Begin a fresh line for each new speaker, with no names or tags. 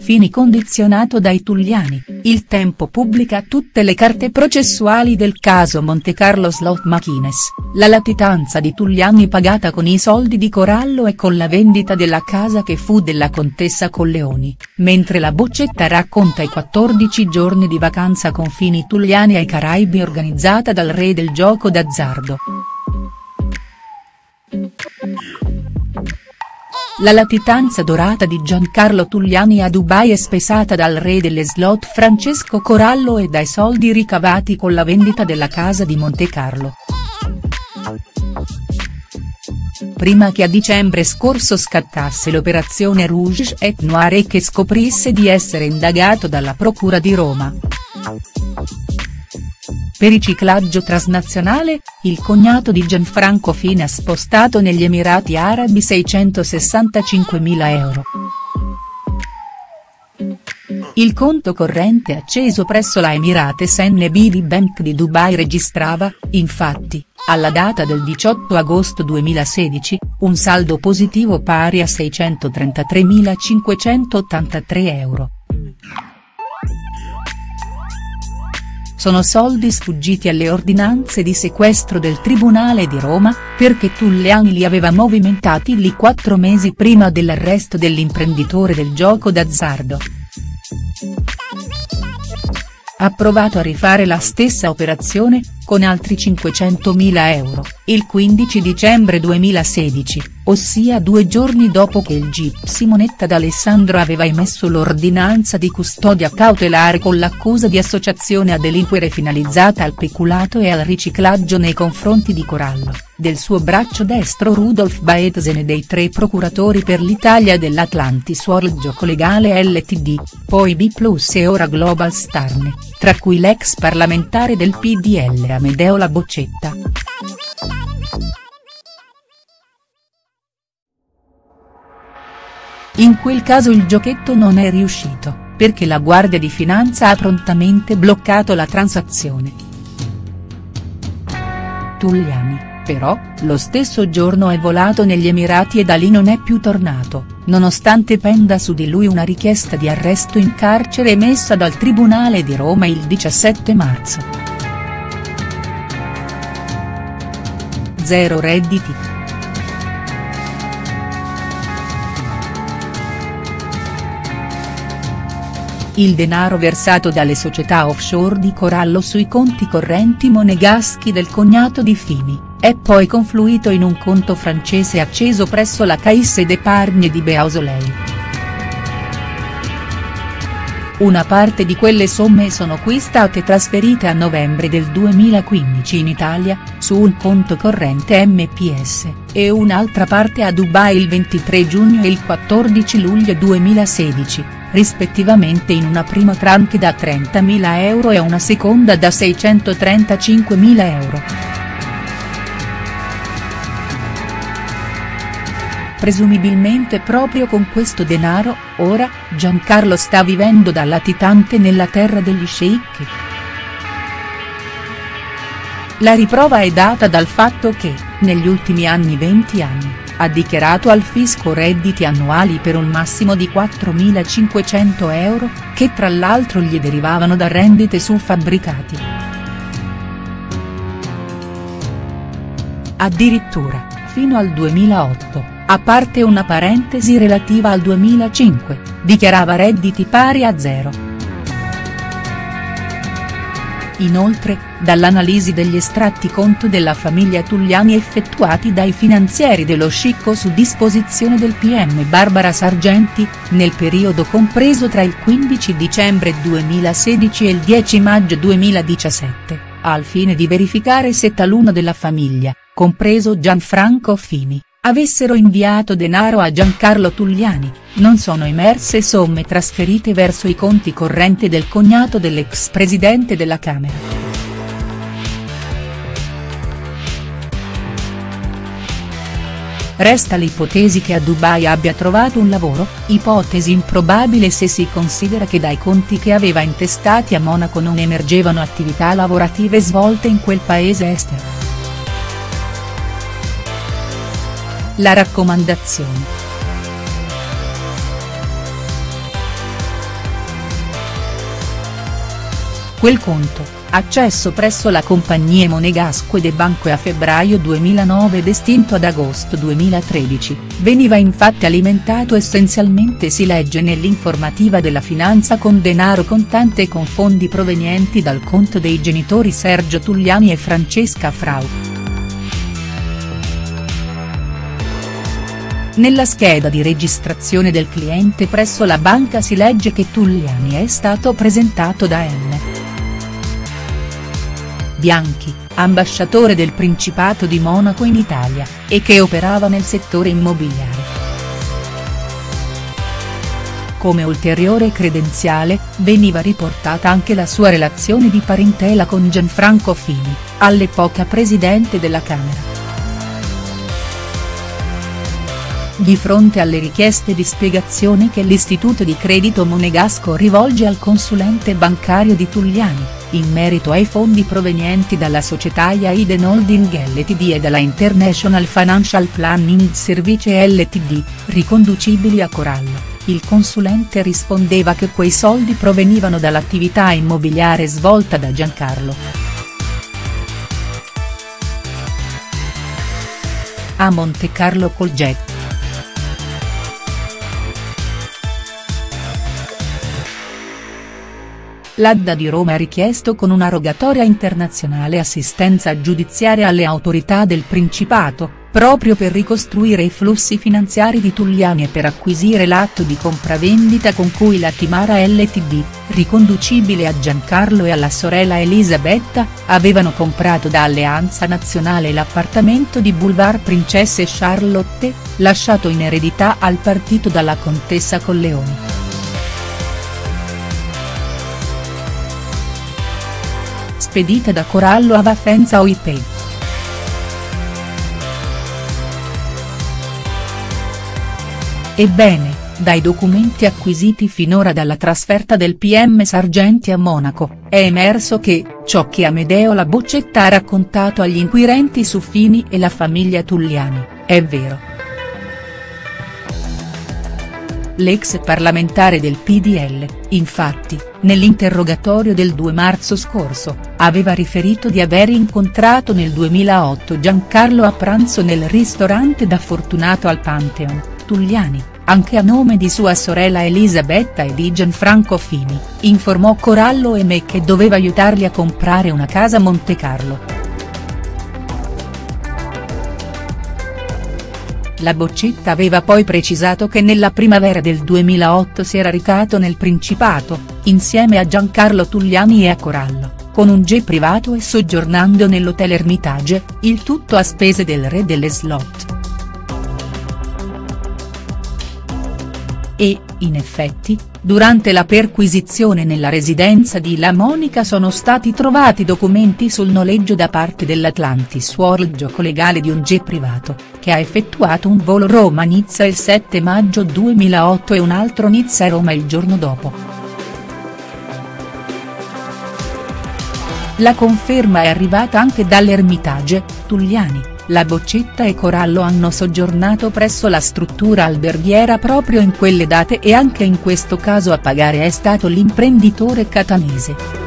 Fini condizionato dai Tulliani, Il Tempo pubblica tutte le carte processuali del caso Monte Carlo Slot Machines, la latitanza di Tulliani pagata con i soldi di Corallo e con la vendita della casa che fu della contessa Colleoni, mentre la Boccetta racconta i 14 giorni di vacanza con Fini Tulliani ai Caraibi organizzata dal re del gioco d'azzardo. La latitanza dorata di Giancarlo Tulliani a Dubai è spesata dal re delle slot Francesco Corallo e dai soldi ricavati con la vendita della casa di Monte Carlo. Prima che a dicembre scorso scattasse l'operazione Rouge et Noir e che scoprisse di essere indagato dalla Procura di Roma per riciclaggio transnazionale, il cognato di Gianfranco Fini ha spostato negli Emirati Arabi 665.000 euro. Il conto corrente acceso presso la Emirates NBD Bank di Dubai registrava, infatti, alla data del 18 agosto 2016, un saldo positivo pari a 633.583 euro. Sono soldi sfuggiti alle ordinanze di sequestro del Tribunale di Roma, perché Tulliani li aveva movimentati lì 4 mesi prima dell'arresto dell'imprenditore del gioco d'azzardo. Ha provato a rifare la stessa operazione, con altri 500.000 euro, il 15 dicembre 2016, ossia 2 giorni dopo che il GIP Simonetta D'Alessandro aveva emesso l'ordinanza di custodia cautelare con l'accusa di associazione a delinquere finalizzata al peculato e al riciclaggio nei confronti di Corallo, del suo braccio destro Rudolf Baetzen e dei 3 procuratori per l'Italia dell'Atlantis World Gioco Legale Ltd, poi B+ e ora Global Starne, tra cui l'ex parlamentare del PDL Amedeo La Boccetta. In quel caso il giochetto non è riuscito, perché la Guardia di Finanza ha prontamente bloccato la transazione. Tulliani, però, lo stesso giorno è volato negli Emirati e da lì non è più tornato, nonostante penda su di lui una richiesta di arresto in carcere emessa dal Tribunale di Roma il 17 marzo. Zero redditi. Il denaro versato dalle società offshore di Corallo sui conti correnti monegaschi del cognato di Fini, è poi confluito in un conto francese acceso presso la Caisse d'Épargne di Beausoleil. Una parte di quelle somme sono qui state trasferite a novembre del 2015 in Italia, su un conto corrente MPS, e un'altra parte a Dubai il 23 giugno e il 14 luglio 2016, rispettivamente in una prima tranche da 30.000 euro e una seconda da 635.000 euro. Presumibilmente proprio con questo denaro, ora, Giancarlo sta vivendo da latitante nella terra degli sceicchi. La riprova è data dal fatto che, negli ultimi 20 anni, ha dichiarato al fisco redditi annuali per un massimo di 4.500 euro, che tra l'altro gli derivavano da rendite su fabbricati. Addirittura, fino al 2008. A parte una parentesi relativa al 2005, dichiarava redditi pari a 0. Inoltre, dall'analisi degli estratti conto della famiglia Tulliani effettuati dai finanzieri dello scicco su disposizione del PM Barbara Sargenti, nel periodo compreso tra il 15 dicembre 2016 e il 10 maggio 2017, al fine di verificare se taluno della famiglia, compreso Gianfranco Fini, avessero inviato denaro a Giancarlo Tulliani, non sono emerse somme trasferite verso i conti correnti del cognato dell'ex presidente della Camera. Resta l'ipotesi che a Dubai abbia trovato un lavoro, ipotesi improbabile se si considera che dai conti che aveva intestati a Monaco non emergevano attività lavorative svolte in quel paese estero. La raccomandazione. quel conto, accesso presso la compagnia Monegasco e De Banco a febbraio 2009 ed estinto ad agosto 2013, veniva infatti alimentato essenzialmente, si legge nell'informativa della Finanza, con denaro contante e con fondi provenienti dal conto dei genitori Sergio Tulliani e Francesca Frau. Nella scheda di registrazione del cliente presso la banca si legge che Tulliani è stato presentato da M. Bianchi, ambasciatore del Principato di Monaco in Italia, e che operava nel settore immobiliare. Come ulteriore credenziale, veniva riportata anche la sua relazione di parentela con Gianfranco Fini, all'epoca presidente della Camera. Di fronte alle richieste di spiegazioni che l'istituto di credito Monegasco rivolge al consulente bancario di Tulliani, in merito ai fondi provenienti dalla società Yaiden Holding Ltd e dalla International Financial Planning Service Ltd, riconducibili a Corallo, il consulente rispondeva che quei soldi provenivano dall'attività immobiliare svolta da Giancarlo. A Montecarlo col jet. L'Adda di Roma ha richiesto con una rogatoria internazionale assistenza giudiziaria alle autorità del Principato, proprio per ricostruire i flussi finanziari di Tulliani e per acquisire l'atto di compravendita con cui la Timara Ltd, riconducibile a Giancarlo e alla sorella Elisabetta, avevano comprato da Alleanza Nazionale l'appartamento di Boulevard Princesse Charlotte, lasciato in eredità al partito dalla contessa Colleoni. Spedita da Corallo a Vaffenza OIP. Ebbene, dai documenti acquisiti finora dalla trasferta del PM Sargenti a Monaco, è emerso che, ciò che Amedeo La Boccetta ha raccontato agli inquirenti su Fini e la famiglia Tulliani, è vero. L'ex parlamentare del PDL, infatti, nell'interrogatorio del 2 marzo scorso, aveva riferito di aver incontrato nel 2008 Giancarlo a pranzo nel ristorante da Fortunato al Pantheon, Tulliani, anche a nome di sua sorella Elisabetta e di Gianfranco Fini, informò Corallo e me che doveva aiutarli a comprare una casa a Montecarlo. La Boccetta aveva poi precisato che nella primavera del 2008 si era recato nel Principato, insieme a Giancarlo Tulliani e a Corallo, con un jet privato e soggiornando nell'hotel Hermitage, il tutto a spese del re delle slot. E, in effetti, durante la perquisizione nella residenza di La Monica sono stati trovati documenti sul noleggio da parte dell'Atlantis World gioco legale di un jet privato, che ha effettuato un volo Roma-Nizza il 7 maggio 2008 e un altro Nizza-Roma il giorno dopo. La conferma è arrivata anche dall'Hermitage. Tulliani, La Boccetta e Corallo hanno soggiornato presso la struttura alberghiera proprio in quelle date e anche in questo caso a pagare è stato l'imprenditore catanese.